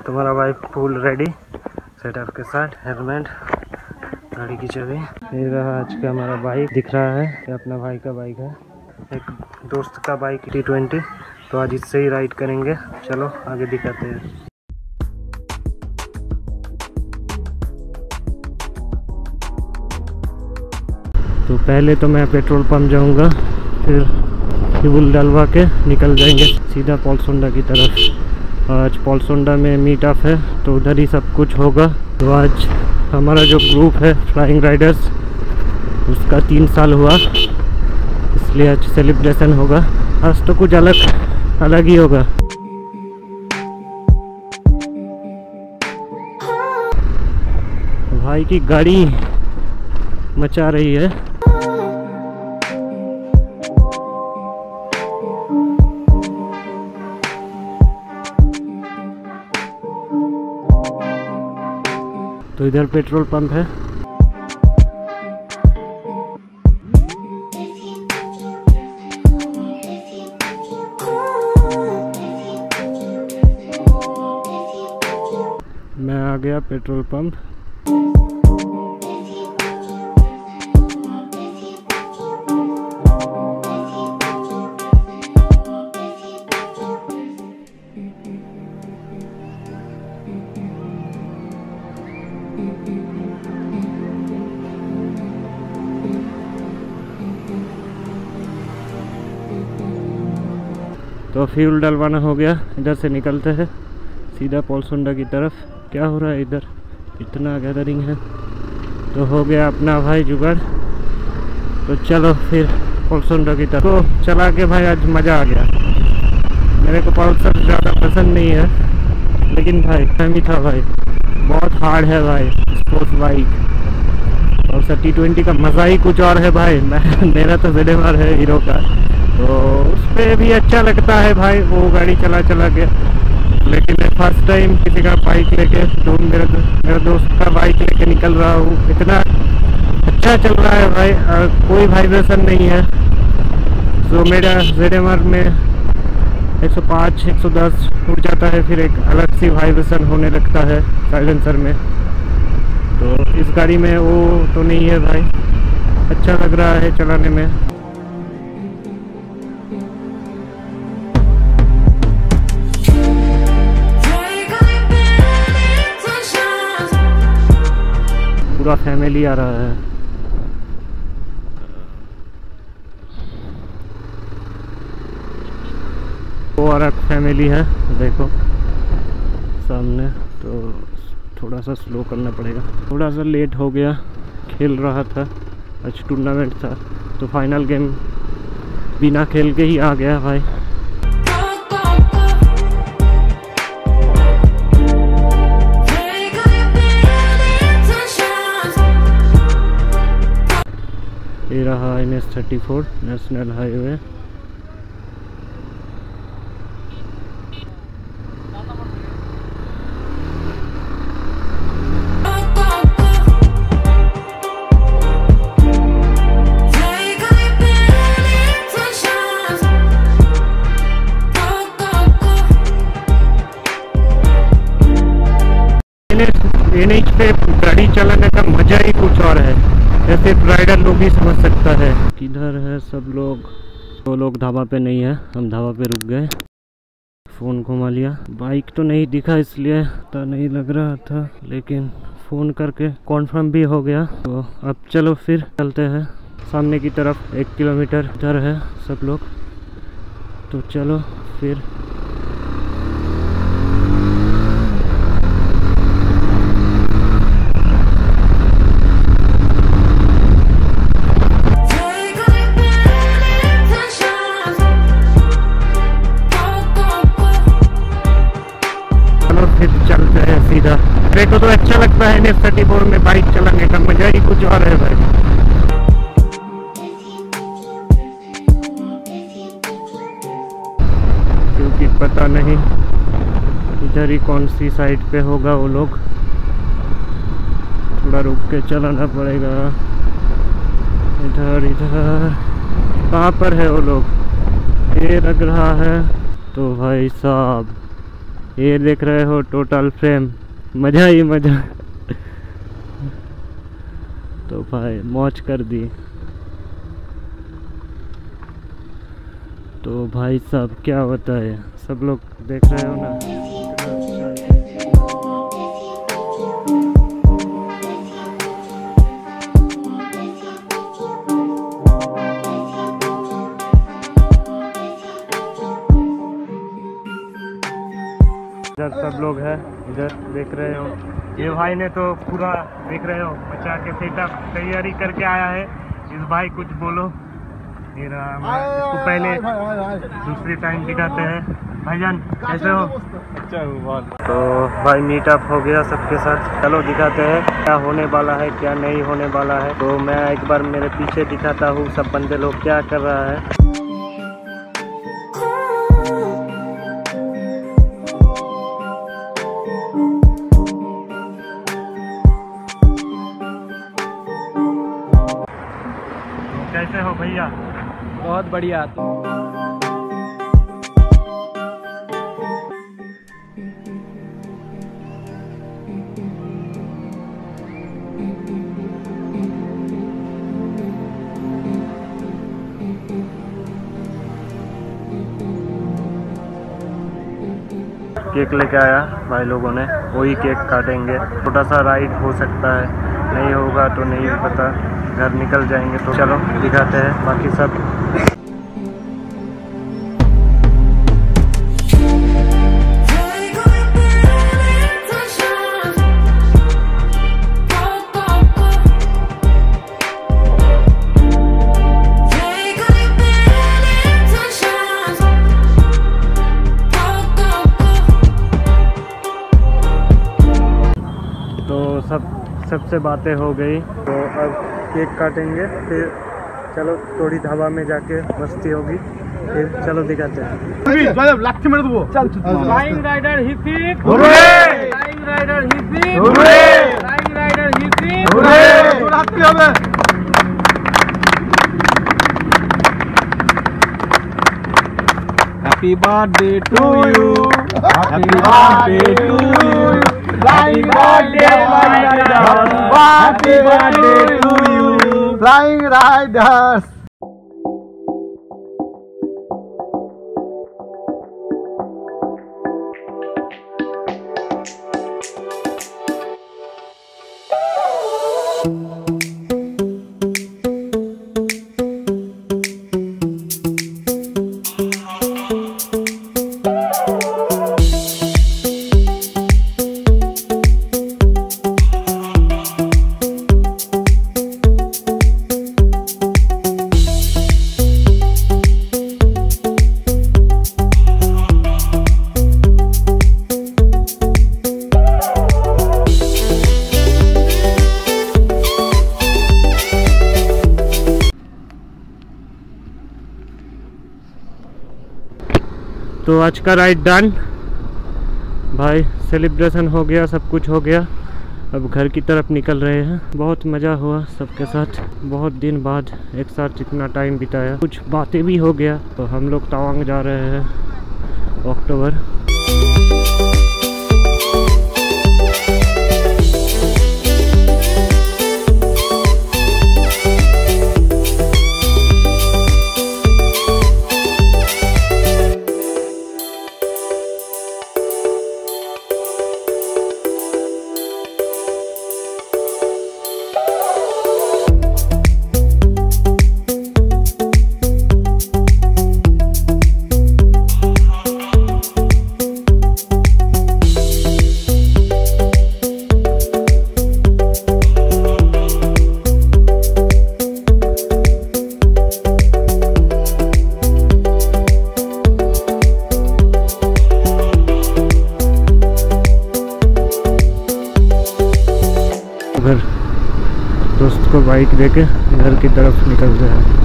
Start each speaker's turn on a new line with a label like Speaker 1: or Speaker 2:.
Speaker 1: तुम्हारा भाई full ready setup के साथ, हेलमेट, गाड़ी की चाबी। ये रहा आज का हमारा बाइक, दिख रहा है ये अपना भाई का बाइक है, एक दोस्त का बाइक T20, तो आज इससे ही राइड करेंगे। चलो आगे दिखाते हैं। तो पहले तो मैं पेट्रोल पंप जाऊंगा, फिर फ्यूल डलवा के निकल जाएंगे सीधा पॉलसोंडा की तरफ। आज पॉलसोंडा में मीट अप है तो उधर ही सब कुछ होगा। तो आज हमारा जो ग्रुप है फ्लाइंग राइडर्स, उसका 3 साल हुआ, इसलिए आज सेलिब्रेशन होगा। आज तो कुछ अलग ही होगा। भाई की गाड़ी मचा रही है। तो इधर पेट्रोल पंप है। मैं आ गया पेट्रोल पंप। तो फ्यूल डलवाना हो गया, इधर से निकलते हैं सीधा पॉलसोंडा की तरफ। क्या हो रहा है इधर, इतना गैदरिंग है। तो हो गया अपना भाई जुगाड़। तो चलो फिर पॉलसोंडा की तरफ। तो चला के भाई आज मज़ा आ गया। मेरे को पल्सर ज़्यादा पसंद नहीं है, लेकिन भाई फैमी था भाई, बहुत हार्ड है भाई स्पोर्ट्स बाइक। पल्सर T20 का मज़ा ही कुछ और है भाई। मेरा तो ZMR है हीरो का, तो उस पर भी अच्छा लगता है भाई वो गाड़ी चला के। लेकिन मैं फर्स्ट टाइम किसी का बाइक लेके, तो मेरा दोस्त का बाइक लेके निकल रहा हूँ। इतना अच्छा चल रहा है भाई, कोई वाइब्रेशन नहीं है। तो मेरा ZMR में 105 110 उड़ जाता है, फिर एक अलग सी वाइब्रेशन होने लगता है साइलेंसर में। तो इस गाड़ी में वो तो नहीं है भाई, अच्छा लग रहा है चलाने में। पूरा फैमिली आ रहा है। वो और एक फैमिली है, देखो सामने। तो थोड़ा सा स्लो करना पड़ेगा। थोड़ा सा लेट हो गया, खेल रहा था, आज टूर्नामेंट था, तो फाइनल गेम बिना खेल के ही आ गया भाई। ये रहा NH34 नेशनल हाईवे। NH पे गाड़ी चलाने का मजा ही कुछ और है, ऐसे राइडर लोग ही समझ सकता है। किधर है सब लोग? वो लोग ढाबा पे नहीं है, हम ढाबा पे रुक गए। फ़ोन घुमा लिया, बाइक तो नहीं दिखा इसलिए पता नहीं लग रहा था, लेकिन फ़ोन करके कॉन्फर्म भी हो गया। तो अब चलो फिर चलते हैं सामने की तरफ। 1 किलोमीटर इधर है सब लोग, तो चलो फिर। चलते हैं सीधा। मेरे को तो अच्छा लगता है NH34 में बाइक चलाने का, मजा ही कुछ और है भाई। क्योंकि पता नहीं इधर ही कौन सी साइड पे होगा वो लोग, थोड़ा रुक के चलाना पड़ेगा। इधर कहाँ पर है वो लोग, ये लग रहा है। तो भाई साहब ये देख रहे हो टोटल फ्रेम, मज़ा ही मज़ा। तो भाई मौज कर दी। तो भाई साहब क्या होता है, सब लोग देख रहे हो ना। इधर सब लोग हैं, इधर देख रहे हो। ये भाई ने तो पूरा देख रहे हो बचा के सेटअप तैयारी करके आया है। इस भाई कुछ बोलो। मेरा इसको पहले दूसरी टाइम दिखाते हैं। भाईजान कैसे हो? अच्छा हूँ बहुत। तो भाई मीटअप हो गया सबके साथ। चलो दिखाते हैं क्या होने वाला है क्या नहीं होने वाला है। तो मैं एक बार मेरे पीछे दिखाता हूँ सब बंदे लोग क्या कर रहा है। कैसे हो भैया?
Speaker 2: बहुत बढ़िया।
Speaker 1: केक लेके आया भाई लोगों ने, वही केक काटेंगे। छोटा सा राइड हो सकता है, नहीं होगा तो नहीं पता। घर निकल जाएंगे तो चलो दिखाते हैं बाकी सब। तो सबसे बातें हो गई, तो अब केक काटेंगे, फिर चलो थोड़ी ढाबा में जाके मस्ती होगी, फिर चलो दिखाते हैं।
Speaker 2: Flying rider hip hip hurray, flying rider hip hip hurray, flying rider hip hip hurray. Happy birthday to you, happy birthday to you, flying rider, happy birthday to you, flying riders.
Speaker 1: तो आज का ride done भाई, celebration हो गया, सब कुछ हो गया। अब घर की तरफ निकल रहे हैं। बहुत मज़ा हुआ सबके साथ, बहुत दिन बाद एक साथ इतना टाइम बिताया, कुछ बातें भी हो गया। तो हम लोग तवांग जा रहे हैं अक्टूबर। दोस्त को बाइक देके घर की तरफ निकल गया।